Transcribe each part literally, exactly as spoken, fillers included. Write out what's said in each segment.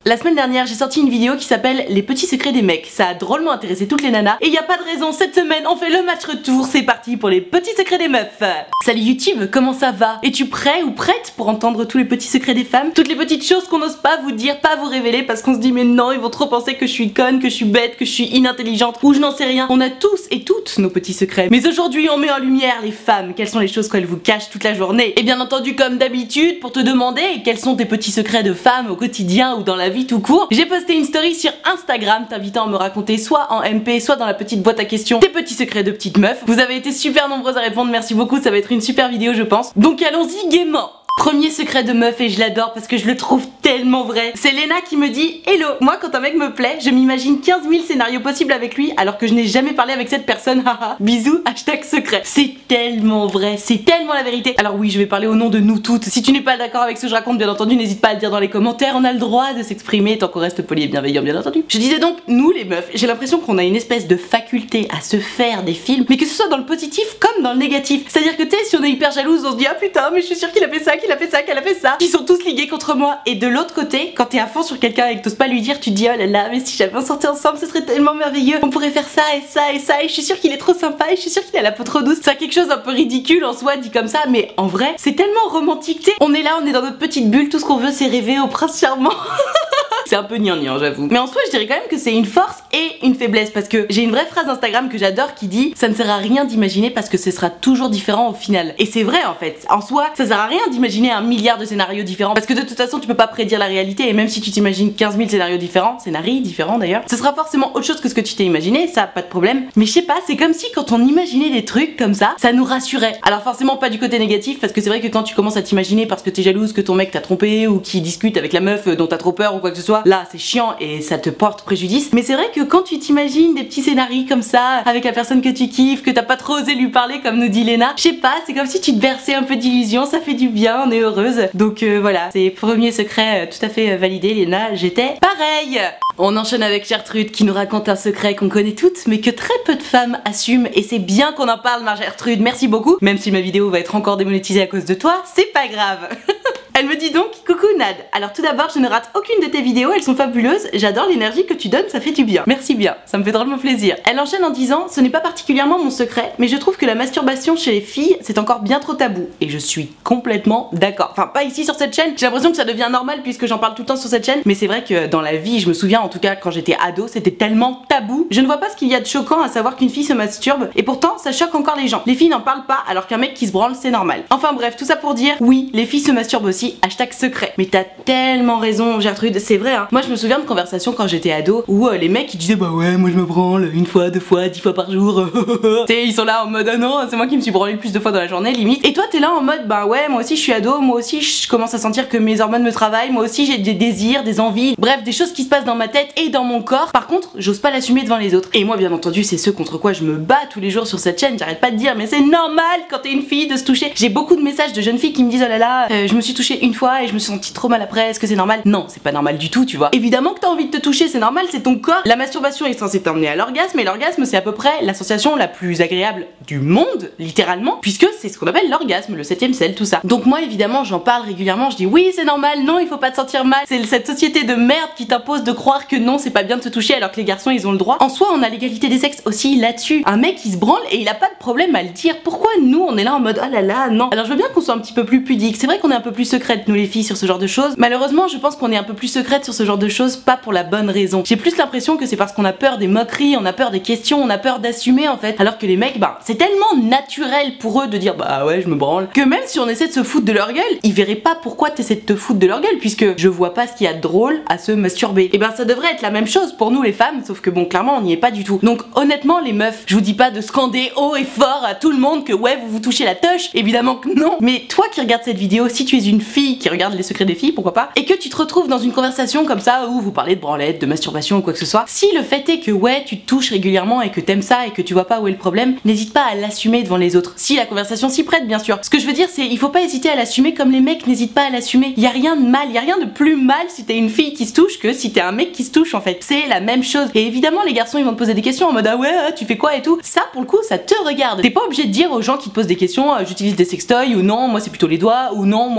La semaine dernière, j'ai sorti une vidéo qui s'appelle Les petits secrets des mecs. Ça a drôlement intéressé toutes les nanas. Et y a pas de raison, cette semaine, on fait le match retour. C'est parti pour les petits secrets des meufs. Salut YouTube, comment ça va? Es-tu prêt ou prête pour entendre tous les petits secrets des femmes? Toutes les petites choses qu'on n'ose pas vous dire, pas vous révéler parce qu'on se dit mais non, ils vont trop penser que je suis conne, que je suis bête, que je suis inintelligente ou je n'en sais rien. On a tous et toutes nos petits secrets. Mais aujourd'hui, on met en lumière les femmes. Quelles sont les choses qu'elles vous cachent toute la journée? Et bien entendu, comme d'habitude, pour te demander quels sont tes petits secrets de femmes au quotidien ou dans la vie tout court, j'ai posté une story sur Instagram t'invitant à me raconter soit en M P, soit dans la petite boîte à questions tes petits secrets de petites meufs. Vous avez été super nombreuses à répondre, merci beaucoup, ça va être une super vidéo je pense. Donc allons-y gaiement. Premier secret de meuf et je l'adore parce que je le trouve tellement vrai. C'est Léna qui me dit hello. Moi quand un mec me plaît, je m'imagine quinze mille scénarios possibles avec lui alors que je n'ai jamais parlé avec cette personne. Haha. Bisous, hashtag secret. C'est tellement vrai, c'est tellement la vérité. Alors oui, je vais parler au nom de nous toutes. Si tu n'es pas d'accord avec ce que je raconte, bien entendu, n'hésite pas à le dire dans les commentaires. On a le droit de s'exprimer tant qu'on reste poli et bienveillant, bien entendu. Je disais donc, nous les meufs, j'ai l'impression qu'on a une espèce de faculté à se faire des films, mais que ce soit dans le positif comme dans le négatif. C'est-à-dire que tu sais, si on est hyper jalouse, on se dit ah putain, mais je suis sûre qu'il a fait ça, qu'il a fait ça, qu'elle a fait ça, qui sont tous ligués contre moi. Et de l'autre côté, quand t'es à fond sur quelqu'un et que t'oses pas lui dire, tu te dis oh là là, mais si jamais on sortait ensemble, ce serait tellement merveilleux, on pourrait faire ça et ça et ça, et je suis sûre qu'il est trop sympa et je suis sûre qu'il a la peau trop douce. C'est quelque chose un peu ridicule en soi dit comme ça, mais en vrai c'est tellement romantique, t'sais. On est là, on est dans notre petite bulle, tout ce qu'on veut c'est rêver au prince charmant. C'est un peu gnangnan j'avoue. Mais en soi je dirais quand même que c'est une force et une faiblesse parce que j'ai une vraie phrase Instagram que j'adore qui dit ça ne sert à rien d'imaginer parce que ce sera toujours différent au final. Et c'est vrai en fait. En soi ça sert à rien d'imaginer un milliard de scénarios différents parce que de toute façon tu peux pas prédire la réalité et même si tu t'imagines quinze mille scénarios différents, scénarii différents d'ailleurs, ce sera forcément autre chose que ce que tu t'es imaginé, ça pas de problème. Mais je sais pas, c'est comme si quand on imaginait des trucs comme ça, ça nous rassurait. Alors forcément pas du côté négatif parce que c'est vrai que quand tu commences à t'imaginer parce que t'es jalouse que ton mec t'a trompé ou qui discute avec la meuf dont t'as trop peur ou quoi que ce soit, là c'est chiant et ça te porte préjudice. Mais c'est vrai que quand tu t'imagines des petits scénarios comme ça avec la personne que tu kiffes, que t'as pas trop osé lui parler comme nous dit Léna, je sais pas, c'est comme si tu te berçais un peu d'illusion, ça fait du bien, on est heureuse. Donc euh, voilà, c'est premier secret euh, tout à fait euh, validé Léna, j'étais pareil. On enchaîne avec Gertrude qui nous raconte un secret qu'on connaît toutes mais que très peu de femmes assument et c'est bien qu'on en parle ma Gertrude, merci beaucoup. Même si ma vidéo va être encore démonétisée à cause de toi, c'est pas grave. Elle me dit donc coucou Nad, alors tout d'abord je ne rate aucune de tes vidéos, elles sont fabuleuses, j'adore l'énergie que tu donnes, ça fait du bien. Merci bien, ça me fait drôlement plaisir. Elle enchaîne en disant ce n'est pas particulièrement mon secret, mais je trouve que la masturbation chez les filles c'est encore bien trop tabou. Et je suis complètement d'accord. Enfin pas ici sur cette chaîne, j'ai l'impression que ça devient normal puisque j'en parle tout le temps sur cette chaîne, mais c'est vrai que dans la vie, je me souviens en tout cas quand j'étais ado, c'était tellement tabou. Je ne vois pas ce qu'il y a de choquant à savoir qu'une fille se masturbe, et pourtant ça choque encore les gens. Les filles n'en parlent pas alors qu'un mec qui se branle c'est normal. Enfin bref, tout ça pour dire oui, les filles se masturbent aussi. Hashtag secret. Mais t'as tellement raison Gertrude, c'est vrai hein. Moi je me souviens de conversations quand j'étais ado où euh, les mecs ils disaient bah ouais moi je me branle une fois, deux fois, dix fois par jour. Tu sais ils sont là en mode ah non c'est moi qui me suis branlé le plus de fois dans la journée limite. Et toi t'es là en mode bah ouais moi aussi je suis ado, moi aussi je commence à sentir que mes hormones me travaillent, moi aussi j'ai des désirs, des envies, bref des choses qui se passent dans ma tête et dans mon corps. Par contre j'ose pas l'assumer devant les autres. Et moi bien entendu c'est ce contre quoi je me bats tous les jours sur cette chaîne. J'arrête pas de dire mais c'est normal quand t'es une fille de se toucher. J'ai beaucoup de messages de jeunes filles qui me disent oh là là euh, je me suis touchée une fois et je me suis sentie trop mal après, est-ce que c'est normal? Non, c'est pas normal du tout, tu vois. Évidemment que t'as envie de te toucher, c'est normal, c'est ton corps. La masturbation est censée t'emmener à l'orgasme et l'orgasme c'est à peu près la sensation la plus agréable du monde, littéralement, puisque c'est ce qu'on appelle l'orgasme, le septième ciel, tout ça. Donc moi évidemment j'en parle régulièrement, je dis oui c'est normal, non il faut pas te sentir mal. C'est cette société de merde qui t'impose de croire que non c'est pas bien de te toucher alors que les garçons ils ont le droit. En soi on a l'égalité des sexes aussi là-dessus. Un mec il se branle et il a pas de problème à le dire. Pourquoi nous on est là en mode oh là là non? Alors je veux bien qu'on soit un petit peu plus pudique, c'est vrai qu'on est un peu plus secrète nous les filles sur ce genre de choses. Malheureusement je pense qu'on est un peu plus secrète sur ce genre de choses, pas pour la bonne raison. J'ai plus l'impression que c'est parce qu'on a peur des moqueries, on a peur des questions, on a peur d'assumer en fait. Alors que les mecs, bah c'est tellement naturel pour eux de dire bah ouais je me branle, que même si on essaie de se foutre de leur gueule, ils verraient pas pourquoi t'essaies de te foutre de leur gueule puisque je vois pas ce qu'il y a de drôle à se masturber. Et ben ça devrait être la même chose pour nous les femmes, sauf que bon clairement on n'y est pas du tout. Donc honnêtement les meufs, je vous dis pas de scander haut et fort à tout le monde que ouais vous vous touchez la touche, évidemment que non. Mais toi qui regardes cette vidéo, si tu es une fille qui regarde les secrets des filles, pourquoi pas, et que tu te retrouves dans une conversation comme ça où vous parlez de branlette, de masturbation ou quoi que ce soit, si le fait est que ouais tu te touches régulièrement et que t'aimes ça et que tu vois pas où est le problème, n'hésite pas à l'assumer devant les autres. Si la conversation s'y prête bien sûr. Ce que je veux dire c'est il faut pas hésiter à l'assumer comme les mecs n'hésitent pas à l'assumer. Y a rien de mal, y a rien de plus mal si t'es une fille qui se touche que si t'es un mec qui se touche en fait. C'est la même chose. Et évidemment les garçons ils vont te poser des questions en mode ah ouais tu fais quoi et tout. Ça pour le coup ça te regarde. T'es pas obligé de dire aux gens qui te posent des questions euh, j'utilise des sextoys ou non moi c'est plutôt les doigts ou non moi c'est plutôt les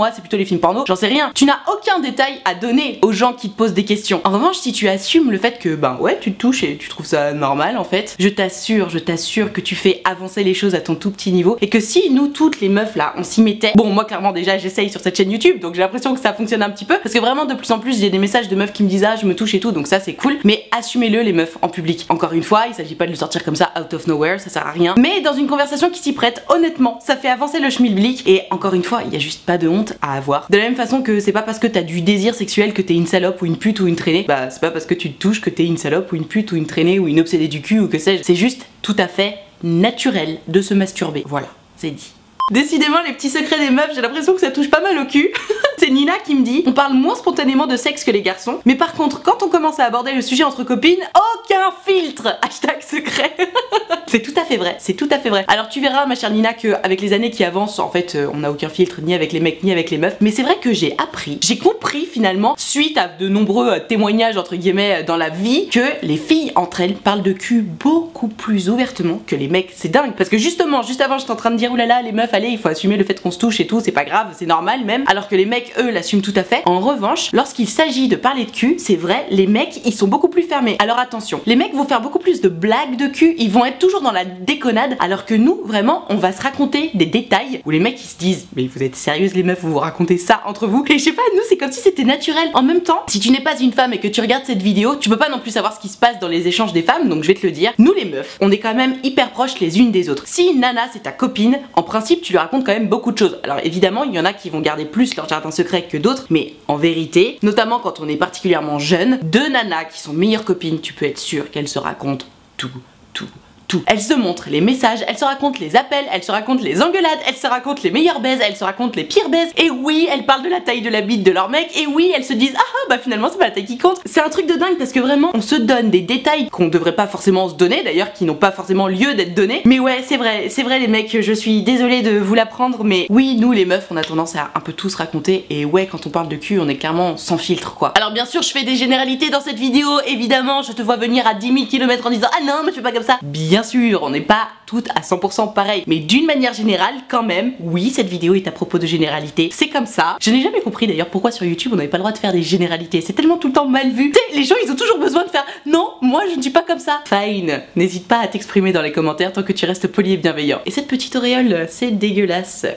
films porno, j'en sais rien. Tu n'as aucun détail à donner aux gens qui te posent des questions. En revanche, si tu assumes le fait que ben ouais, tu te touches et tu trouves ça normal en fait, je t'assure, je t'assure que tu fais avancer les choses à ton tout petit niveau et que si nous toutes les meufs là, on s'y mettait. Bon, moi clairement déjà j'essaye sur cette chaîne YouTube, donc j'ai l'impression que ça fonctionne un petit peu parce que vraiment de plus en plus j'ai des messages de meufs qui me disent ah je me touche et tout, donc ça c'est cool. Mais assumez-le les meufs en public. Encore une fois, il s'agit pas de le sortir comme ça out of nowhere, ça sert à rien. Mais dans une conversation qui s'y prête, honnêtement, ça fait avancer le schmilblick et encore une fois, il y a juste pas de honte à avoir. De la même façon que c'est pas parce que t'as du désir sexuel que t'es une salope ou une pute ou une traînée, bah c'est pas parce que tu te touches que t'es une salope ou une pute ou une traînée ou une obsédée du cul ou que sais-je. C'est juste tout à fait naturel de se masturber. Voilà, c'est dit. Décidément les petits secrets des meufs, j'ai l'impression que ça touche pas mal au cul. C'est Nina qui me dit, on parle moins spontanément de sexe que les garçons, mais par contre quand on commence à aborder le sujet entre copines, aucun filtre. Hashtag secret. C'est tout à fait vrai, c'est tout à fait vrai. Alors tu verras ma chère Nina que avec les années qui avancent, en fait euh, on n'a aucun filtre ni avec les mecs ni avec les meufs, mais c'est vrai que j'ai appris, j'ai compris finalement, suite à de nombreux euh, témoignages entre guillemets euh, dans la vie, que les filles entre elles parlent de cul beaucoup plus ouvertement que les mecs. C'est dingue parce que justement, juste avant j'étais en train de dire oulala les meufs, allez il faut assumer le fait qu'on se touche et tout, c'est pas grave, c'est normal même, alors que les mecs eux l'assument tout à fait. En revanche, lorsqu'il s'agit de parler de cul, c'est vrai, les mecs ils sont beaucoup plus fermés. Alors attention, les mecs vont faire beaucoup plus de blagues de cul, ils vont être toujours dans la déconnade, alors que nous vraiment on va se raconter des détails où les mecs ils se disent mais vous êtes sérieuses les meufs, vous vous racontez ça entre vous, et je sais pas, nous c'est comme si c'était naturel. En même temps, si tu n'es pas une femme et que tu regardes cette vidéo, tu peux pas non plus savoir ce qui se passe dans les échanges des femmes, donc je vais te le dire, nous les meufs on est quand même hyper proches les unes des autres. Si Nana c'est ta copine, en principe tu lui racontes quand même beaucoup de choses. Alors évidemment il y en a qui vont garder plus leur jardin secret que d'autres, mais en vérité, notamment quand on est particulièrement jeune, deux nanas qui sont meilleures copines, tu peux être sûr qu'elles se racontent tout, tout, tout. Elles se montrent les messages, elles se racontent les appels, elles se racontent les engueulades, elles se racontent les meilleures baises, elles se racontent les pires baises. Et oui, elles parlent de la taille de la bite de leur mec. Et oui, elles se disent ah ah bah finalement c'est pas la taille qui compte. C'est un truc de dingue parce que vraiment on se donne des détails qu'on devrait pas forcément se donner, d'ailleurs qui n'ont pas forcément lieu d'être donnés. Mais ouais, c'est vrai, c'est vrai les mecs, je suis désolée de vous l'apprendre, mais oui, nous les meufs on a tendance à un peu tout se raconter. Et ouais, quand on parle de cul on est clairement sans filtre quoi. Alors bien sûr je fais des généralités dans cette vidéo, évidemment je te vois venir à dix mille kilomètres en disant ah non mais je fais pas comme ça. Bien sûr, on n'est pas toutes à cent pour cent pareil, mais d'une manière générale quand même, oui cette vidéo est à propos de généralité, c'est comme ça. Je n'ai jamais compris d'ailleurs pourquoi sur YouTube on n'avait pas le droit de faire des généralités, c'est tellement tout le temps mal vu. Tu sais, les gens ils ont toujours besoin de faire non, moi je ne suis pas comme ça. Fine, n'hésite pas à t'exprimer dans les commentaires tant que tu restes poli et bienveillant. Et cette petite auréole, c'est dégueulasse.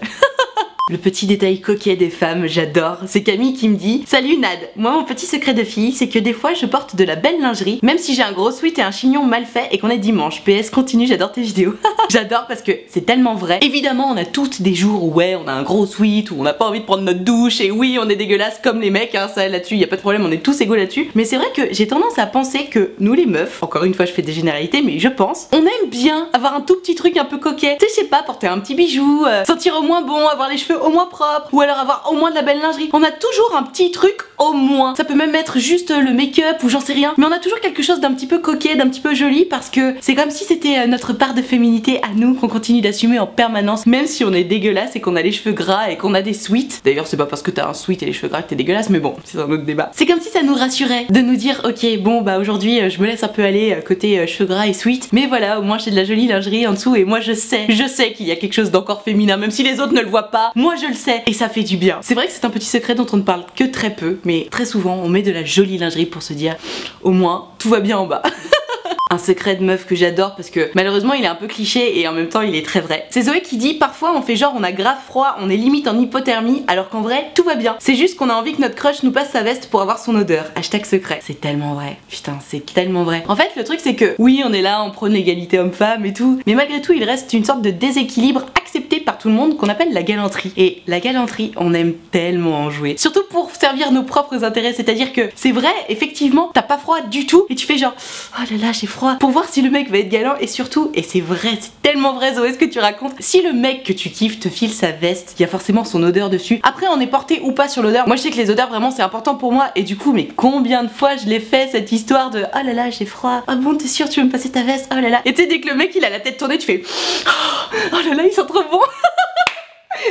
Le petit détail coquet des femmes, j'adore. C'est Camille qui me dit salut Nad, moi mon petit secret de fille c'est que des fois je porte de la belle lingerie même si j'ai un gros sweat et un chignon mal fait et qu'on est dimanche. P S continue, j'adore tes vidéos. J'adore parce que c'est tellement vrai. Évidemment on a toutes des jours où ouais on a un gros sweat, où on n'a pas envie de prendre notre douche et oui on est dégueulasse comme les mecs, hein, ça là-dessus y a pas de problème, on est tous égaux là-dessus. Mais c'est vrai que j'ai tendance à penser que nous les meufs, encore une fois je fais des généralités mais je pense, on aime bien avoir un tout petit truc un peu coquet. Tu sais je sais pas, porter un petit bijou, euh, sentir au moins bon, avoir les cheveux au moins propres, ou alors avoir au moins de la belle lingerie. On a toujours un petit truc au moins. Ça peut même être juste le make-up ou j'en sais rien, mais on a toujours quelque chose d'un petit peu coquet, d'un petit peu joli, parce que c'est comme si c'était notre part de féminité à nous qu'on continue d'assumer en permanence, même si on est dégueulasse et qu'on a les cheveux gras et qu'on a des sweats. D'ailleurs c'est pas parce que t'as un sweat et les cheveux gras que t'es dégueulasse, mais bon c'est un autre débat. C'est comme si ça nous rassurait de nous dire ok bon bah aujourd'hui je me laisse un peu aller côté cheveux gras et sweat, mais voilà au moins j'ai de la jolie lingerie en dessous et moi je sais, je sais qu'il y a quelque chose d'encore féminin, même si les autres ne le voient pas, moi je le sais. Et ça fait du bien. C'est vrai que c'est un petit secret dont on ne parle que très peu, mais très souvent on met de la jolie lingerie pour se dire au moins tout va bien en bas. Un secret de meuf que j'adore parce que malheureusement il est un peu cliché et en même temps il est très vrai. C'est Zoé qui dit parfois on fait genre on a grave froid, on est limite en hypothermie alors qu'en vrai tout va bien. C'est juste qu'on a envie que notre crush nous passe sa veste pour avoir son odeur. Hashtag secret. C'est tellement vrai. Putain c'est tellement vrai. En fait le truc c'est que oui on est là, on prône l'égalité homme-femme et tout, mais malgré tout il reste une sorte de déséquilibre accepté par tout le monde qu'on appelle la galanterie. Et la galanterie on aime tellement en jouer. Surtout pour servir nos propres intérêts, c'est-à-dire que c'est vrai effectivement t'as pas froid du tout et tu fais genre oh là là j'ai froid pour voir si le mec va être galant et surtout, et c'est vrai, c'est tellement vrai Zoé ce que tu racontes, si le mec que tu kiffes te file sa veste, il y a forcément son odeur dessus. Après on est porté ou pas sur l'odeur, moi je sais que les odeurs vraiment c'est important pour moi et du coup mais combien de fois je l'ai fait cette histoire de oh là là j'ai froid, ah bon t'es sûr tu veux me passer ta veste, oh là là, et tu sais dès que le mec il a la tête tournée tu fais oh là là il sent trop bon.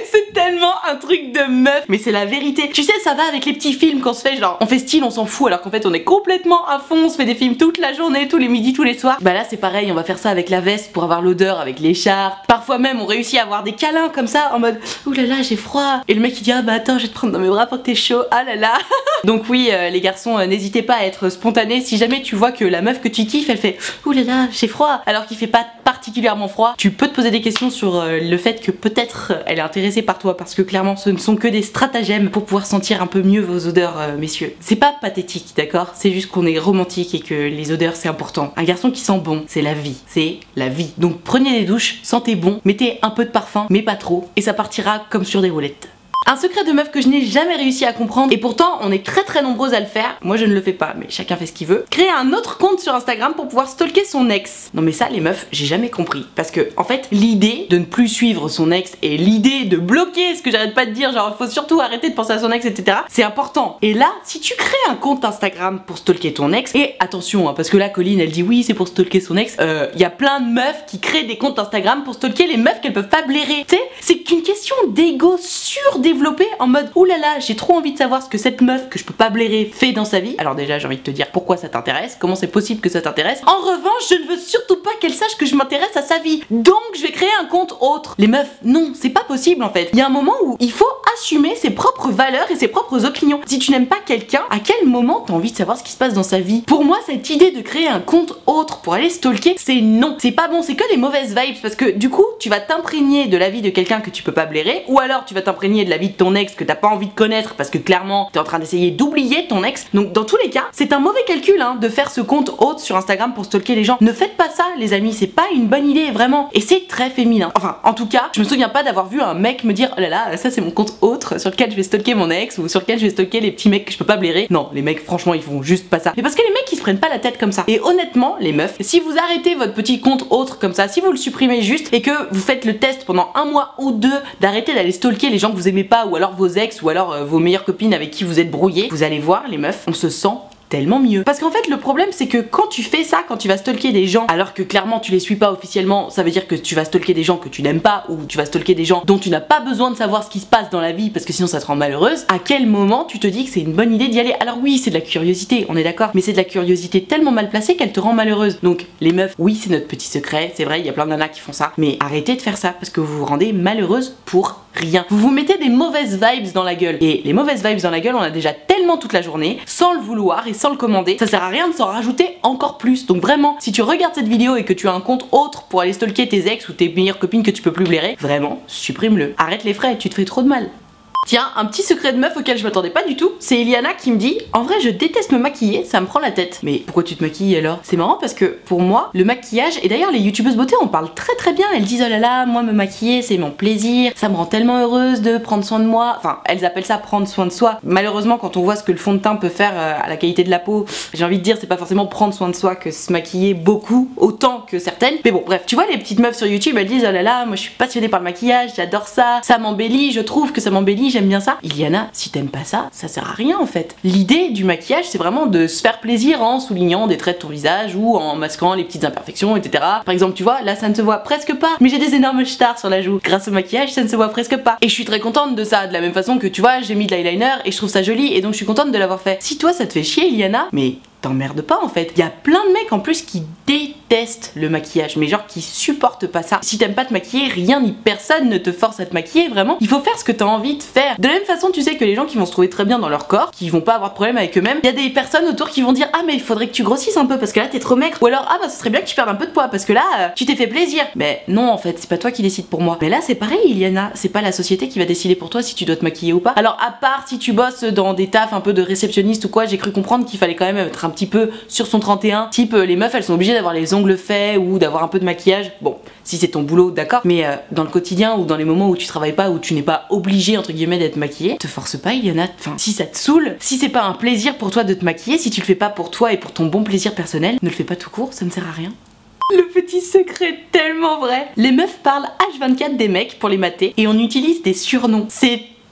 C'est tellement un truc de meuf, mais c'est la vérité. Tu sais, ça va avec les petits films qu'on se fait, genre on fait style, on s'en fout, alors qu'en fait on est complètement à fond, on se fait des films toute la journée, tous les midis, tous les soirs. Bah là c'est pareil, on va faire ça avec la veste pour avoir l'odeur, avec l'écharpe. Parfois même on réussit à avoir des câlins comme ça en mode ouh là là j'ai froid. Et le mec il dit ah bah attends je vais te prendre dans mes bras pour que t'es chaud, ah là là. Donc oui euh, les garçons euh, n'hésitez pas à être spontanés. Si jamais tu vois que la meuf que tu kiffes elle fait ouh là là j'ai froid alors qu'il fait pas particulièrement froid, tu peux te poser des questions sur euh, le fait que peut-être euh, elle est intéressée par toi, parce que clairement ce ne sont que des stratagèmes pour pouvoir sentir un peu mieux vos odeurs euh, messieurs. C'est pas pathétique d'accord, c'est juste qu'on est romantique et que les odeurs c'est important. Un garçon qui sent bon c'est la vie, c'est la vie. Donc prenez des douches, sentez bon, mettez un peu de parfum mais pas trop et ça partira comme sur des roulettes. Un secret de meuf que je n'ai jamais réussi à comprendre, et pourtant on est très très nombreuses à le faire, moi je ne le fais pas mais chacun fait ce qu'il veut, créer un autre compte sur Instagram pour pouvoir stalker son ex. Non mais ça les meufs j'ai jamais compris, parce que en fait l'idée de ne plus suivre son ex et l'idée de bloquer ce que j'arrête pas de dire, genre faut surtout arrêter de penser à son ex etc, c'est important. Et là si tu crées un compte Instagram pour stalker ton ex, et attention hein, parce que là Colline elle dit oui c'est pour stalker son ex, il euh, y a plein de meufs qui créent des comptes Instagram pour stalker les meufs qu'elles peuvent pas blairer. Tu sais, c'est qu'une question d'ego surdéveloppé en mode oulala j'ai trop envie de savoir ce que cette meuf que je peux pas blairer fait dans sa vie. Alors déjà j'ai envie de te dire pourquoi ça t'intéresse, comment c'est possible que ça t'intéresse. En revanche je ne veux surtout pas qu'elle sache que je m'intéresse à sa vie, donc je vais créer un compte autre. Les meufs non c'est pas possible en fait. Il y a un moment où il faut assumer ses propres valeurs et ses propres opinions. Si tu n'aimes pas quelqu'un, à quel moment t'as envie de savoir ce qui se passe dans sa vie? Pour moi cette idée de créer un compte autre pour aller stalker c'est non, c'est pas bon, c'est que des mauvaises vibes, parce que du coup tu vas t'imprégner de la vie de quelqu'un que tu peux pas blairer, ou alors tu vas t'imprégner de la vie de ton ex que t'as pas envie de connaître parce que clairement t'es en train d'essayer d'oublier ton ex. Donc dans tous les cas c'est un mauvais calcul hein, de faire ce compte autre sur Instagram pour stalker les gens. Ne faites pas ça les amis, c'est pas une bonne idée vraiment, et c'est très féminin. Enfin en tout cas je me souviens pas d'avoir vu un mec me dire oh là là ça c'est mon compte autre sur lequel je vais stalker mon ex ou sur lequel je vais stalker les petits mecs que je peux pas blairer. Non les mecs franchement ils font juste pas ça, mais parce que les mecs ils se prennent pas la tête comme ça. Et honnêtement les meufs, si vous arrêtez votre petit compte autre comme ça, si vous le supprimez juste et que vous faites le test pendant un mois ou deux d'arrêter d'aller stalker les gens que vous aimez pas, ou alors vos ex, ou alors euh, vos meilleures copines avec qui vous êtes brouillés, vous allez voir les meufs, on se sent tellement mieux. Parce qu'en fait le problème c'est que quand tu fais ça, quand tu vas stalker des gens alors que clairement tu les suis pas officiellement, ça veut dire que tu vas stalker des gens que tu n'aimes pas, ou tu vas stalker des gens dont tu n'as pas besoin de savoir ce qui se passe dans la vie parce que sinon ça te rend malheureuse. À quel moment tu te dis que c'est une bonne idée d'y aller? Alors oui c'est de la curiosité, on est d'accord, mais c'est de la curiosité tellement mal placée qu'elle te rend malheureuse. Donc les meufs, oui c'est notre petit secret, c'est vrai il y a plein de nanas qui font ça, mais arrêtez de faire ça parce que vous vous rendez malheureuse pour rien. Vous vous mettez des mauvaises vibes dans la gueule, et les mauvaises vibes dans la gueule on a déjà tellement toute la journée sans le vouloir et sans le commander, ça sert à rien de s'en rajouter encore plus. Donc vraiment si tu regardes cette vidéo et que tu as un compte autre pour aller stalker tes ex ou tes meilleures copines que tu peux plus blairer, vraiment supprime-le, arrête les frais, tu te fais trop de mal. Tiens, un petit secret de meuf auquel je m'attendais pas du tout, c'est Eliana qui me dit en vrai je déteste me maquiller, ça me prend la tête. Mais pourquoi tu te maquilles alors? C'est marrant parce que pour moi le maquillage, et d'ailleurs les youtubeuses beauté en parlent très très bien, elles disent oh là là moi me maquiller c'est mon plaisir, ça me rend tellement heureuse de prendre soin de moi, enfin elles appellent ça prendre soin de soi. Malheureusement quand on voit ce que le fond de teint peut faire à la qualité de la peau, j'ai envie de dire c'est pas forcément prendre soin de soi que se maquiller beaucoup, autant que certaines. Mais bon bref, tu vois les petites meufs sur YouTube elles disent oh là là moi je suis passionnée par le maquillage, j'adore ça, ça m'embellit, je trouve que ça m'embellit, j'aime bien ça. Iliana, si t'aimes pas ça, ça sert à rien en fait. L'idée du maquillage c'est vraiment de se faire plaisir en soulignant des traits de ton visage ou en masquant les petites imperfections et cetera. Par exemple tu vois là ça ne se voit presque pas, mais j'ai des énormes stars sur la joue. Grâce au maquillage ça ne se voit presque pas. Et je suis très contente de ça, de la même façon que tu vois j'ai mis de l'eyeliner et je trouve ça joli et donc je suis contente de l'avoir fait. Si toi ça te fait chier Iliana, mais t'emmerdes pas en fait. Il y a plein de mecs en plus qui détestent le maquillage, mais genre qui supportent pas ça. Si t'aimes pas te maquiller, rien ni personne ne te force à te maquiller, vraiment. Il faut faire ce que t'as envie de faire. De la même façon, tu sais que les gens qui vont se trouver très bien dans leur corps, qui vont pas avoir de problème avec eux-mêmes, il y a des personnes autour qui vont dire ah mais il faudrait que tu grossisses un peu parce que là t'es trop maigre, ou alors ah bah ce serait bien que tu perdes un peu de poids parce que là euh, tu t'es fait plaisir. Mais non en fait, c'est pas toi qui décide pour moi. Mais là c'est pareil Iliana, c'est pas la société qui va décider pour toi si tu dois te maquiller ou pas. Alors à part si tu bosses dans des tafs un peu de réceptionniste ou quoi, j'ai cru comprendre qu'il fallait quand même être un petit peu sur son trente et un, type euh, les meufs elles sont obligées d'avoir les ongles faits ou d'avoir un peu de maquillage. Bon, si c'est ton boulot, d'accord, mais euh, dans le quotidien ou dans les moments où tu travailles pas, où tu n'es pas obligé entre guillemets d'être maquillée, te force pas Iliana. Enfin, si ça te saoule, si c'est pas un plaisir pour toi de te maquiller, si tu le fais pas pour toi et pour ton bon plaisir personnel, ne le fais pas tout court, ça ne sert à rien. Le petit secret tellement vrai. Les meufs parlent H vingt-quatre des mecs pour les mater et on utilise des surnoms. C'est tellement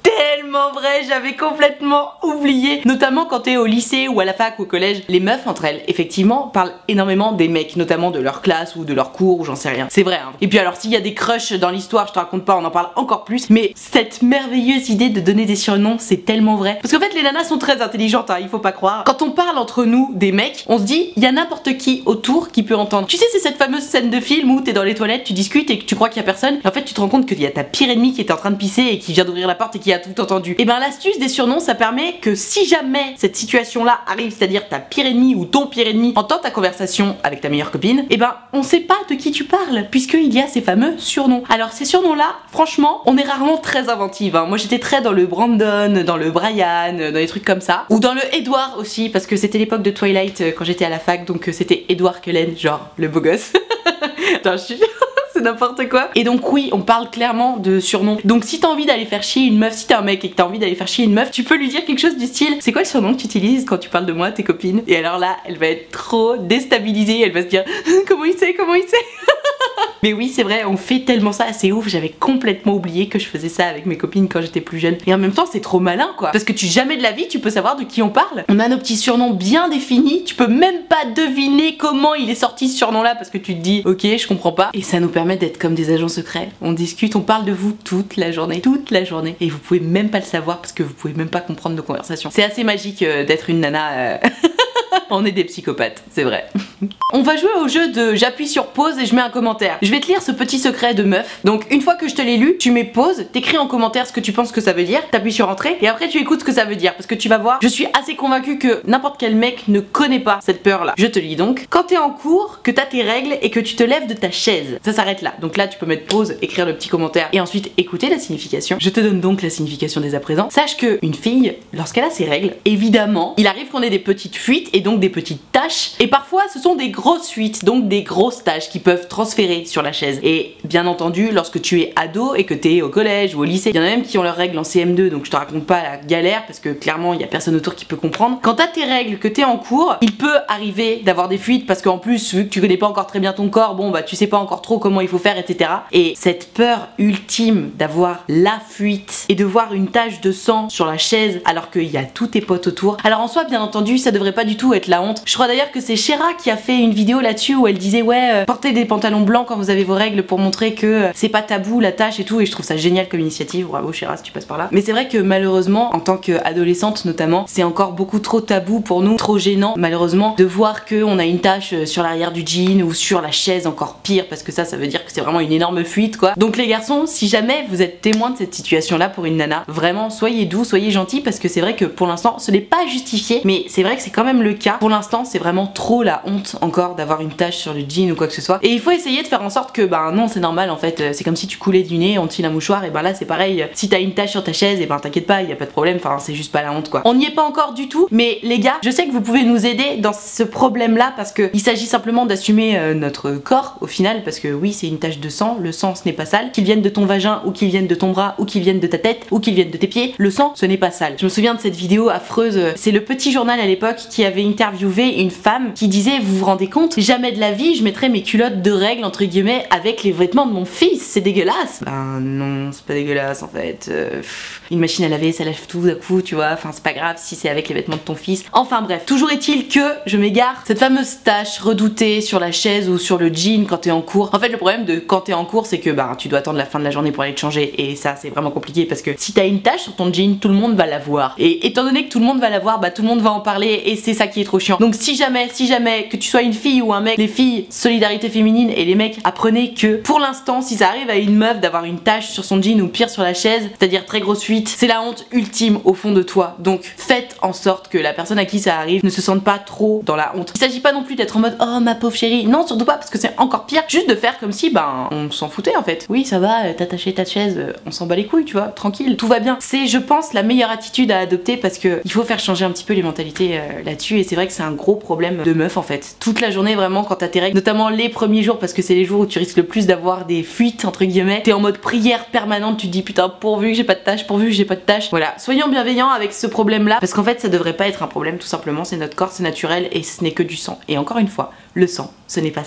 tellement vrai, j'avais complètement oublié. Notamment quand t'es au lycée ou à la fac ou au collège, les meufs entre elles, effectivement, parlent énormément des mecs, notamment de leur classe ou de leur cours ou j'en sais rien. C'est vrai, hein. Et puis alors s'il y a des crushs dans l'histoire, je te raconte pas, on en parle encore plus. Mais cette merveilleuse idée de donner des surnoms, c'est tellement vrai. Parce qu'en fait, les nanas sont très intelligentes, hein, il faut pas croire. Quand on parle entre nous des mecs, on se dit, il y a n'importe qui autour qui peut entendre. Tu sais, c'est cette fameuse scène de film où t'es dans les toilettes, tu discutes et que tu crois qu'il y a personne. Et en fait, tu te rends compte qu'il y a ta pire ennemie qui est en train de pisser et qui vient d'ouvrir la porte et qui a tout entendu. Et ben l'astuce des surnoms, ça permet que si jamais cette situation-là arrive, c'est-à-dire ta pire ennemie ou ton pire ennemi entend ta conversation avec ta meilleure copine, et ben on sait pas de qui tu parles puisqu'il y a ces fameux surnoms. Alors ces surnoms-là, franchement, on est rarement très inventive. Hein. Moi j'étais très dans le Brandon, dans le Brian, dans des trucs comme ça. Ou dans le Edward aussi, parce que c'était l'époque de Twilight quand j'étais à la fac, donc c'était Edward Cullen, genre le beau gosse. Attends, je suis... c'est n'importe quoi. Et donc oui, on parle clairement de surnoms. Donc si t'as envie d'aller faire chier une meuf, si t'es un mec et que t'as envie d'aller faire chier une meuf, tu peux lui dire quelque chose du style, c'est quoi le surnom que tu utilises quand tu parles de moi à tes copines? Et alors là, elle va être trop déstabilisée, elle va se dire comment il sait, comment il sait. Mais oui, c'est vrai, on fait tellement ça, c'est ouf, j'avais complètement oublié que je faisais ça avec mes copines quand j'étais plus jeune. Et en même temps, c'est trop malin quoi, parce que tu jamais de la vie, tu peux savoir de qui on parle. On a nos petits surnoms bien définis, tu peux même pas deviner comment il est sorti ce surnom là, parce que tu te dis, ok, je comprends pas. Et ça nous permet d'être comme des agents secrets. On discute, on parle de vous toute la journée, toute la journée. Et vous pouvez même pas le savoir parce que vous pouvez même pas comprendre nos conversations. C'est assez magique euh, d'être une nana... Euh... On est des psychopathes, c'est vrai. On va jouer au jeu de j'appuie sur pause et je mets un commentaire. Je vais te lire ce petit secret de meuf. Donc une fois que je te l'ai lu, tu mets pause, t'écris en commentaire ce que tu penses que ça veut dire, t'appuies sur entrée et après tu écoutes ce que ça veut dire. Parce que tu vas voir, je suis assez convaincue que n'importe quel mec ne connaît pas cette peur là. Je te lis donc. Quand t'es en cours, que t'as tes règles et que tu te lèves de ta chaise, ça s'arrête là. Donc là tu peux mettre pause, écrire le petit commentaire et ensuite écouter la signification. Je te donne donc la signification dès à présent. Sache que une fille, lorsqu'elle a ses règles, évidemment, il arrive qu'on ait des petites fuites et donc des petites taches. Et parfois ce sont des grosses fuites, donc des grosses tâches qui peuvent transférer sur la chaise. Et bien entendu, lorsque tu es ado et que t'es au collège ou au lycée, il y en a même qui ont leurs règles en C M deux, donc je te raconte pas la galère parce que clairement il y a personne autour qui peut comprendre. Quand t'as tes règles, que t'es en cours, il peut arriver d'avoir des fuites parce qu'en plus, vu que tu connais pas encore très bien ton corps, bon bah tu sais pas encore trop comment il faut faire, et cetera. Et cette peur ultime d'avoir la fuite et de voir une tache de sang sur la chaise alors qu'il y a tous tes potes autour. Alors en soi, bien entendu, ça devrait pas du tout être la honte. Je crois d'ailleurs que c'est Shera qui a fait une vidéo là-dessus où elle disait ouais euh, portez des pantalons blancs quand vous avez vos règles pour montrer que euh, c'est pas tabou la tâche et tout, et je trouve ça génial comme initiative, bravo Shera si tu passes par là. Mais c'est vrai que malheureusement en tant qu'adolescente notamment, c'est encore beaucoup trop tabou pour nous, trop gênant malheureusement de voir que on a une tache sur l'arrière du jean ou sur la chaise, encore pire parce que ça ça veut dire que c'est vraiment une énorme fuite quoi. Donc les garçons, si jamais vous êtes témoin de cette situation là pour une nana, vraiment soyez doux, soyez gentils, parce que c'est vrai que pour l'instant ce n'est pas justifié, mais c'est vrai que c'est quand même le cas. Pour l'instant c'est vraiment trop la honte encore d'avoir une tache sur le jean ou quoi que ce soit, et il faut essayer de faire en sorte que bah non c'est normal en fait, c'est comme si tu coulais du nez, on te file un mouchoir, et ben là c'est pareil, si t'as une tache sur ta chaise et ben t'inquiète pas, il y a pas de problème, enfin c'est juste pas la honte quoi. On n'y est pas encore du tout, mais les gars, je sais que vous pouvez nous aider dans ce problème là parce que il s'agit simplement d'assumer euh, notre corps au final, parce que oui c'est une tache de sang, le sang ce n'est pas sale, qu'il vienne de ton vagin ou qu'il vienne de ton bras ou qu'il vienne de ta tête ou qu'il vienne de tes pieds, le sang ce n'est pas sale. Je me souviens de cette vidéo affreuse, c'est le Petit Journal à l'époque qui avait interviewé une femme qui disait, vous vous rendez compte, jamais de la vie je mettrais mes culottes de règles entre guillemets avec les vêtements de mon fils, c'est dégueulasse. Ben non, c'est pas dégueulasse en fait, euh, pff, une machine à laver ça lave tout d'un coup tu vois, enfin c'est pas grave si c'est avec les vêtements de ton fils. Enfin bref, toujours est-il que je m'égare, cette fameuse tache redoutée sur la chaise ou sur le jean quand t'es en cours. En fait le problème de quand t'es en cours c'est que bah tu dois attendre la fin de la journée pour aller te changer, et ça c'est vraiment compliqué parce que si t'as une tache sur ton jean, tout le monde va la voir, et étant donné que tout le monde va la voir, bah tout le monde va en parler, et c'est ça qui est trop chiant. Donc si jamais, si jamais que tu sois une fille ou un mec, les filles, solidarité féminine, et les mecs, apprenez que pour l'instant si ça arrive à une meuf d'avoir une tache sur son jean ou pire sur la chaise, c'est-à-dire très grosse fuite, c'est la honte ultime au fond de toi. Donc faites en sorte que la personne à qui ça arrive ne se sente pas trop dans la honte. Il s'agit pas non plus d'être en mode oh ma pauvre chérie, non surtout pas, parce que c'est encore pire, juste de faire comme si ben on s'en foutait en fait. Oui ça va, t'as taché ta chaise, on s'en bat les couilles tu vois, tranquille, tout va bien. C'est je pense la meilleure attitude à adopter parce que il faut faire changer un petit peu les mentalités euh, là-dessus, et c'est vrai que c'est un gros problème de meuf en fait. Toute la journée vraiment quand t'as tes règles, notamment les premiers jours parce que c'est les jours où tu risques le plus d'avoir des fuites entre guillemets, t'es en mode prière permanente, tu te dis putain pourvu que j'ai pas de tâche, pourvu que j'ai pas de tâche. Voilà, soyons bienveillants avec ce problème là parce qu'en fait ça devrait pas être un problème tout simplement, c'est notre corps, c'est naturel et ce n'est que du sang. Et encore une fois, le sang ce n'est pas sale.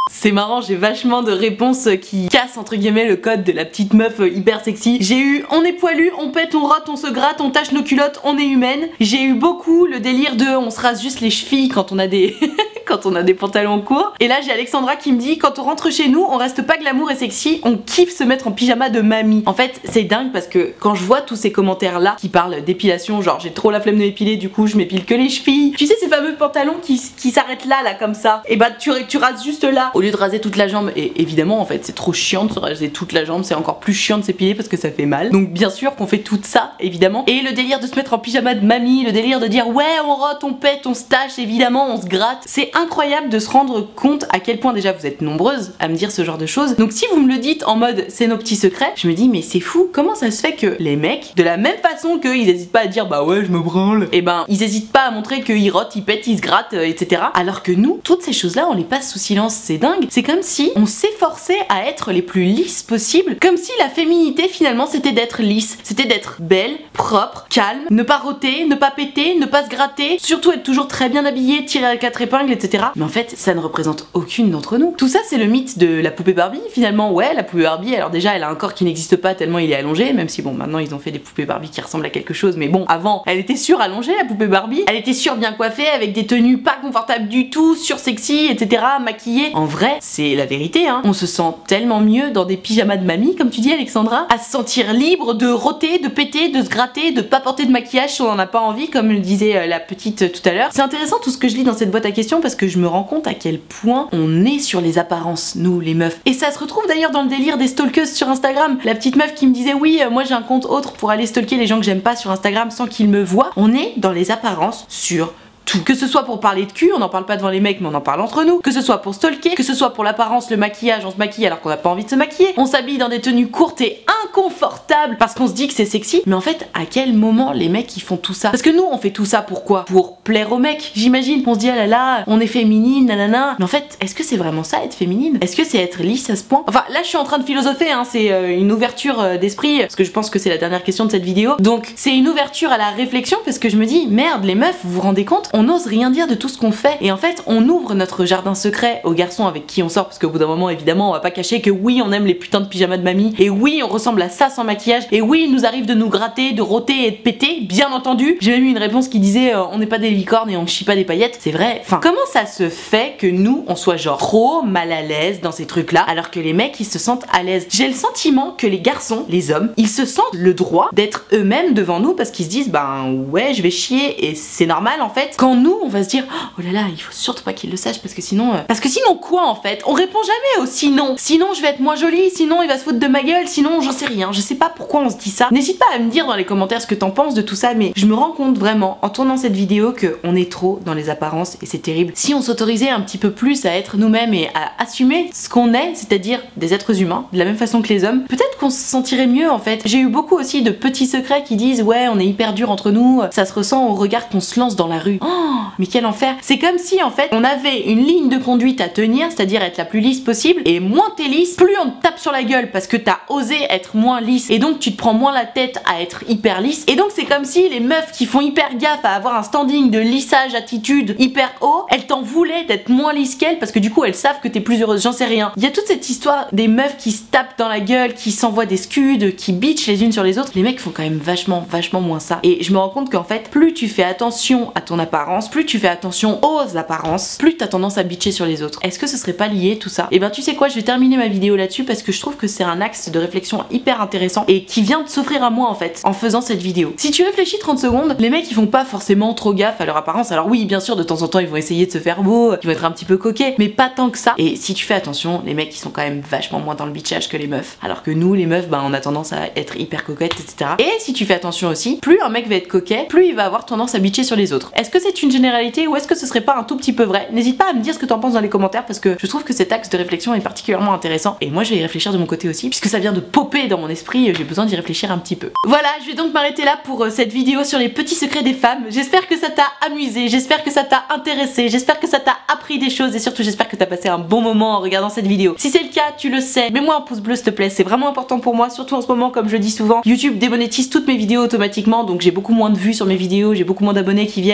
C'est marrant, j'ai vachement de réponses qui cassent entre guillemets le code de la petite meuf hyper sexy. J'ai eu on est poilu, on pète, on rote, on se gratte, on tâche nos culottes, on est humaine. J'ai eu beaucoup le délire de on se rase juste les chevilles quand on a des quand on a des pantalons courts. Et là j'ai Alexandra qui me dit quand on rentre chez nous, on reste pas glamour et sexy, on kiffe se mettre en pyjama de mamie. En fait c'est dingue parce que quand je vois tous ces commentaires là qui parlent d'épilation, genre j'ai trop la flemme de m'épiler, du coup je m'épile que les chevilles. Tu sais ces fameux pantalons qui, qui s'arrêtent là là comme ça, et bah tu, tu rases juste là au lieu de raser toute la jambe. Et évidemment en fait c'est trop chiant de se raser toute la jambe, c'est encore plus chiant de s'épiler parce que ça fait mal. Donc bien sûr qu'on fait tout ça évidemment. Et le délire de se mettre en pyjama de mamie, le délire de dire ouais on rote, on pète, on se tâche, évidemment on se gratte. C'est incroyable de se rendre compte à quel point déjà vous êtes nombreuses à me dire ce genre de choses. Donc si vous me le dites en mode c'est nos petits secrets, je me dis mais c'est fou, comment ça se fait que les mecs, de la même façon qu'ils hésitent pas à dire bah ouais je me branle, et ben ils hésitent pas à montrer qu'ils rotent, ils pètent, ils se grattent, euh, et cetera. Alors que nous, toutes ces choses là on les passe sous silence, c'est dingue. C'est comme si on s'efforçait à être les plus lisses possible, comme si la féminité finalement c'était d'être lisse, c'était d'être belle, propre, calme, ne pas roter, ne pas péter, ne pas se gratter, surtout être toujours très bien habillée, tirer à quatre épingles, et cetera. Mais en fait ça ne représente aucune d'entre nous. Tout ça c'est le mythe de la poupée Barbie finalement. Ouais, la poupée Barbie, alors déjà elle a un corps qui n'existe pas tellement il est allongé, même si bon maintenant ils ont fait des poupées Barbie qui ressemblent à quelque chose, mais bon avant elle était sûre allongée la poupée Barbie, elle était sûre bien coiffée avec des tenues pas confortables du tout, sur sexy, et cetera, maquillée. En vrai c'est la vérité hein, on se sent tellement mieux dans des pyjamas de mamie comme tu dis Alexandra, à se sentir libre de roter, de péter, de se gratter, de pas porter de maquillage si on en a pas envie comme le disait euh, la petite euh, tout à l'heure. C'est intéressant tout ce que je lis dans cette boîte à questions parce que je me rends compte à quel point on est sur les apparences nous les meufs. Et ça se retrouve d'ailleurs dans le délire des stalkeuses sur Instagram. La petite meuf qui me disait oui euh, moi j'ai un compte autre pour aller stalker les gens que j'aime pas sur Instagram sans qu'ils me voient. On est dans les apparences sur tout. Que ce soit pour parler de cul, on n'en parle pas devant les mecs mais on en parle entre nous, que ce soit pour stalker, que ce soit pour l'apparence, le maquillage, on se maquille alors qu'on n'a pas envie de se maquiller, on s'habille dans des tenues courtes et inconfortables parce qu'on se dit que c'est sexy. Mais en fait à quel moment les mecs ils font tout ça? Parce que nous on fait tout ça pourquoi? Pour plaire aux mecs j'imagine. On se dit ah là là on est féminine nanana, mais en fait est-ce que c'est vraiment ça être féminine? Est-ce que c'est être lisse à ce point? Enfin là je suis en train de philosopher hein, c'est euh, une ouverture euh, d'esprit parce que je pense que c'est la dernière question de cette vidéo, donc c'est une ouverture à la réflexion parce que je me dis merde les meufs vous vous rendez compte, on n'ose rien dire de tout ce qu'on fait et en fait on ouvre notre jardin secret aux garçons avec qui on sort parce qu'au bout d'un moment évidemment on va pas cacher que oui on aime les putains de pyjamas de mamie et oui on ressemble à ça sans maquillage et oui il nous arrive de nous gratter, de roter et de péter, bien entendu. J'ai même eu une réponse qui disait euh, on n'est pas des licornes et on chie pas des paillettes. C'est vrai, enfin comment ça se fait que nous on soit genre trop mal à l'aise dans ces trucs là alors que les mecs ils se sentent à l'aise? J'ai le sentiment que les garçons, les hommes, ils se sentent le droit d'être eux-mêmes devant nous parce qu'ils se disent ben ouais je vais chier et c'est normal en fait. Quand nous on va se dire oh là là il faut surtout pas qu'il le sache parce que sinon euh... parce que sinon quoi en fait? On répond jamais au sinon. Sinon je vais être moins jolie, sinon il va se foutre de ma gueule, sinon j'en sais rien. Je sais pas pourquoi on se dit ça. N'hésite pas à me dire dans les commentaires ce que t'en penses de tout ça, mais je me rends compte vraiment en tournant cette vidéo que on est trop dans les apparences et c'est terrible. Si on s'autorisait un petit peu plus à être nous-mêmes et à assumer ce qu'on est, c'est-à-dire des êtres humains, de la même façon que les hommes, peut-être qu'on se sentirait mieux en fait. J'ai eu beaucoup aussi de petits secrets qui disent ouais on est hyper dur entre nous, ça se ressent au regard qu'on se lance dans la rue. Oh mais quel enfer. C'est comme si en fait on avait une ligne de conduite à tenir, c'est-à-dire être la plus lisse possible, et moins t'es lisse, plus on te tape sur la gueule parce que t'as osé être moins lisse et donc tu te prends moins la tête à être hyper lisse. Et donc c'est comme si les meufs qui font hyper gaffe à avoir un standing de lissage attitude hyper haut, elles t'en voulaient d'être moins lisse qu'elles parce que du coup elles savent que t'es plus heureuse, j'en sais rien. Il y a toute cette histoire des meufs qui se tapent dans la gueule, qui s'envoient des scuds, qui bitchent les unes sur les autres. Les mecs font quand même vachement vachement moins ça. Et je me rends compte qu'en fait plus tu fais attention à ton apparence, plus tu fais attention aux apparences, plus t'as tendance à bitcher sur les autres. Est-ce que ce serait pas lié tout ça? Et ben tu sais quoi, je vais terminer ma vidéo là-dessus parce que je trouve que c'est un axe de réflexion hyper intéressant et qui vient de s'offrir à moi en fait en faisant cette vidéo. Si tu réfléchis trente secondes, les mecs ils font pas forcément trop gaffe à leur apparence. Alors oui bien sûr de temps en temps ils vont essayer de se faire beau, ils vont être un petit peu coquets, mais pas tant que ça. Et si tu fais attention, les mecs ils sont quand même vachement moins dans le bitchage que les meufs. Alors que nous les meufs ben on a tendance à être hyper coquettes et cetera. Et si tu fais attention aussi, plus un mec va être coquet, plus il va avoir tendance à bitcher sur les autres. Est-ce que c'est une généralité ou est-ce que ce serait pas un tout petit peu vrai? N'hésite pas à me dire ce que t'en penses dans les commentaires parce que je trouve que cet axe de réflexion est particulièrement intéressant et moi je vais y réfléchir de mon côté aussi puisque ça vient de popper dans mon esprit, j'ai besoin d'y réfléchir un petit peu. Voilà, je vais donc m'arrêter là pour euh, cette vidéo sur les petits secrets des femmes. J'espère que ça t'a amusé, j'espère que ça t'a intéressé, j'espère que ça t'a appris des choses et surtout j'espère que t'as passé un bon moment en regardant cette vidéo. Si c'est le cas, tu le sais, mets-moi un pouce bleu s'il te plaît, c'est vraiment important pour moi, surtout en ce moment comme je le dis souvent, YouTube démonétise toutes mes vidéos automatiquement donc j'ai beaucoup moins de vues sur mes vidéos, j'ai beaucoup moins d'abonnés qui viennent et c'est un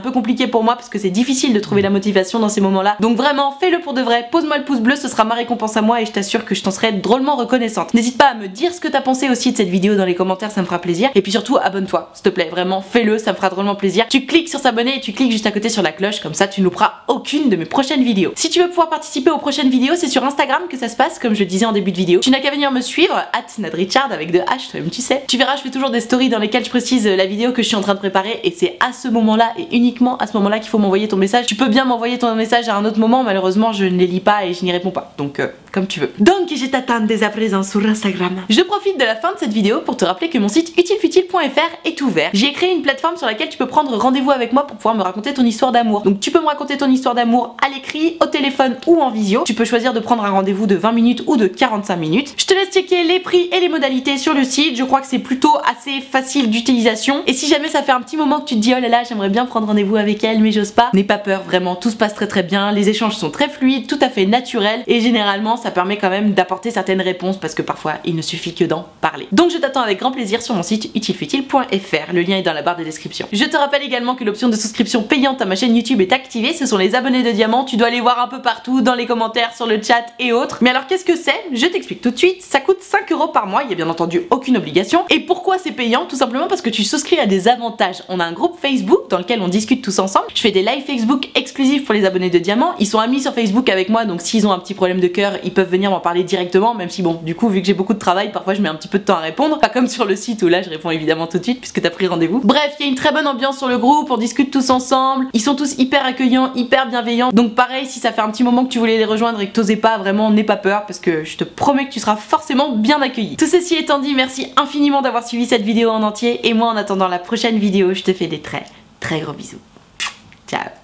peu compliqué pour moi parce que c'est difficile de trouver la motivation dans ces moments-là. Donc vraiment, fais-le pour de vrai, pose-moi le pouce bleu, ce sera ma récompense à moi et je t'assure que je t'en serai drôlement reconnaissante. N'hésite pas à me dire ce que t'as pensé aussi de cette vidéo dans les commentaires, ça me fera plaisir. Et puis surtout, abonne-toi, s'il te plaît, vraiment, fais-le, ça me fera drôlement plaisir. Tu cliques sur s'abonner et tu cliques juste à côté sur la cloche, comme ça tu ne louperas aucune de mes prochaines vidéos. Si tu veux pouvoir participer aux prochaines vidéos, c'est sur Instagram que ça se passe, comme je le disais en début de vidéo. Tu n'as qu'à venir me suivre, arobase nadrichard avec deux H, toi-même tu sais. Tu verras, je fais toujours des stories dans lesquelles je précise la vidéo que je suis en train de préparer et c'est à ce moment-là et uniquement à ce moment-là qu'il faut m'envoyer ton message. Tu peux bien m'envoyer ton message à un autre moment, malheureusement je ne les lis pas et je n'y réponds pas. Donc euh, comme tu veux. Donc je t'attends dès à présent sur Instagram. Je profite de la fin de cette vidéo pour te rappeler que mon site utilefutile point F R est ouvert. J'ai créé une plateforme sur laquelle tu peux prendre rendez-vous avec moi pour pouvoir me raconter ton histoire d'amour. Donc tu peux me raconter ton histoire d'amour à l'écrit, au téléphone ou en visio. Tu peux choisir de prendre un rendez-vous de vingt minutes ou de quarante-cinq minutes. Je te laisse checker les prix et les modalités sur le site. Je crois que c'est plutôt assez facile d'utilisation. Et si jamais ça fait un petit moment que tu te dis oh là là j'aimerais bien prendre rendez-vous avec elle mais j'ose pas, n'aie pas peur, vraiment tout se passe très très bien. Les échanges sont très fluides, tout à fait naturels et généralement ça permet quand même d'apporter certaines réponses parce que parfois il ne suffit que d'en parler. Donc je t'attends avec grand plaisir sur mon site utilefutile point F R. Le lien est dans la barre de description. Je te rappelle également que l'option de souscription payante à ma chaîne YouTube est activée. Ce sont les abonnés de diamant. Tu dois les voir un peu partout dans les commentaires, sur le chat et autres. Mais alors qu'est-ce que c'est? Je t'explique tout de suite. Ça coûte cinq euros par mois. Il y a bien entendu aucune obligation. Et pourquoi c'est payant? Tout simplement parce que tu souscris à des avantages. On a un groupe Facebook dans lequel on discute tous ensemble. Je fais des lives Facebook exclusifs pour les abonnés de diamant. Ils sont amis sur Facebook avec moi, donc s'ils ont un petit problème de cœur, ils peuvent venir m'en parler directement, même si bon, du coup, vu que j'ai beaucoup de travail, parfois je mets un petit peu de temps à répondre. Pas comme sur le site où là je réponds évidemment tout de suite puisque t'as pris rendez-vous. Bref, il y a une très bonne ambiance sur le groupe, on discute tous ensemble. Ils sont tous hyper accueillants, hyper bienveillants. Donc pareil, si ça fait un petit moment que tu voulais les rejoindre et que t'osais pas, vraiment n'aie pas peur parce que je te promets que tu seras forcément bien accueilli. Tout ceci étant dit, merci infiniment d'avoir suivi cette vidéo en entier et moi en attendant la prochaine vidéo, je te fais des très très gros bisous. Ciao.